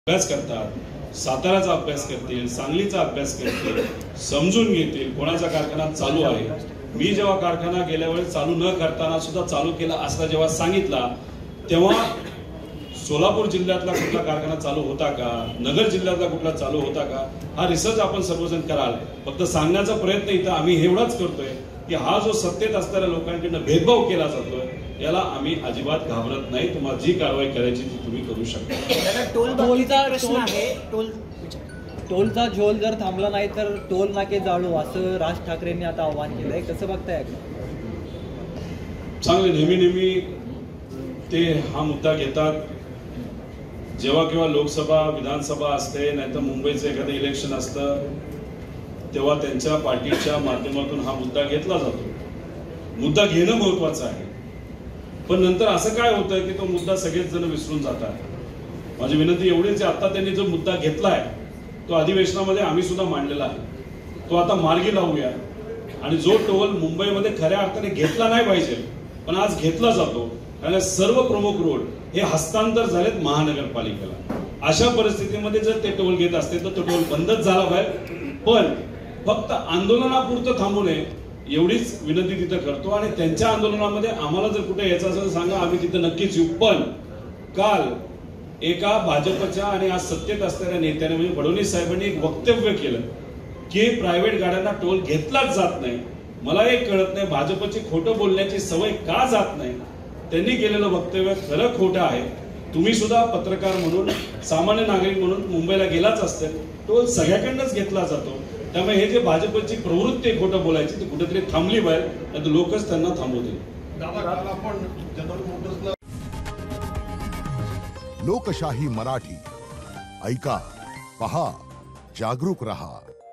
अभ्यास करतात, साताऱ्याचा अभ्यास करतील, सांगलीचा अभ्यास करतील, समजून घेतील कोणाचा कारखाना चालू आहे. मी जेव्हा कारखाना गेल्या वेळेस चालू न करताना सुद्धा चालू केला असं जेव्हा सांगितला तेव्हा सोलापूर जिल्ह्यातला कुठला कारखाना चालू होता का, नगर जिल्ह्यातला कुठला चालू होता का, हा रिसर्च आपण सर्वजण कराल. फक्त सांगण्याचा प्रयत्न इथं आम्ही एवढाच करतोय की हा जो सत्तेत असणाऱ्या लोकांकडनं भेदभाव केला जातोय याला आम्ही अजिबात घाबरत नाही. तुम्हाला जी कारवाई करायची ती तुम्ही करू शकता. टोलचा झोल जर थांबला नाही तर टोल नाके जाळू असं राज ठाकरेंनी आता आव्हान केलंय, कसं बघताय? चांगले नेहमी ते हा मुद्दा घेतात जेव्हा केव्हा लोकसभा विधानसभा असते नाहीतर मुंबईचं एखादं इलेक्शन असतं तेव्हा त्यांच्या पार्टीच्या माध्यमातून हा मुद्दा घेतला जातो. मुद्दा घेणं महत्वाचं आहे, पण नंतर असं काय होतं की तो मुद्दा सगळेच जण विसरून जातात. माझी विनंती एवढीच आहे, आता त्यांनी जो मुद्दा घेतलाय तो अधिवेशनामध्ये आम्ही सुद्धा मांडलेला आहे, तो आता मार्गी लावूया. आणि जो टोल मुंबईमध्ये खऱ्या अर्थाने घेतला नाही पाहिजे पण आज घेतला जातो कारण सर्व प्रमुख रोड हे हस्तांतर झालेत महानगरपालिकेला. अशा परिस्थितीमध्ये जर ते टोल घेत असते तर तो टोल बंदच झाला पाहिजे. पण फक्त आंदोलनापुरतं थांबू नये एवढीच विनंती तिथं करतो. आणि त्यांच्या आंदोलनामध्ये आम्हाला जर कुठे यायचं असेल सांगा, आम्ही तिथं नक्कीच येऊ. पण काल एका भाजपच्या आणि आज सत्तेत असणाऱ्या नेत्याने म्हणजे फडणवीस साहेबांनी एक वक्तव्य केलं की प्रायव्हेट गाड्यांना टोल घेतलाच जात नाही. मला एक कळत नाही भाजपची खोटं बोलण्याची सवय का जात नाही. त्यांनी केलेलं वक्तव्य खरं खोटं आहे. तुम्ही सुद्धा पत्रकार म्हणून सामान्य नागरिक म्हणून मुंबईला गेलाच असते, टोल सगळ्याकडनंच घेतला जातो. त्यामुळे हे जे भाजपची प्रवृत्ती आहे खोटं बोलायची ती कुठेतरी थांबली पाहिजे, नाही तर लोकच त्यांना थांबवतील. लोकशाही मराठी ऐका, पहा, जागरूक रहा.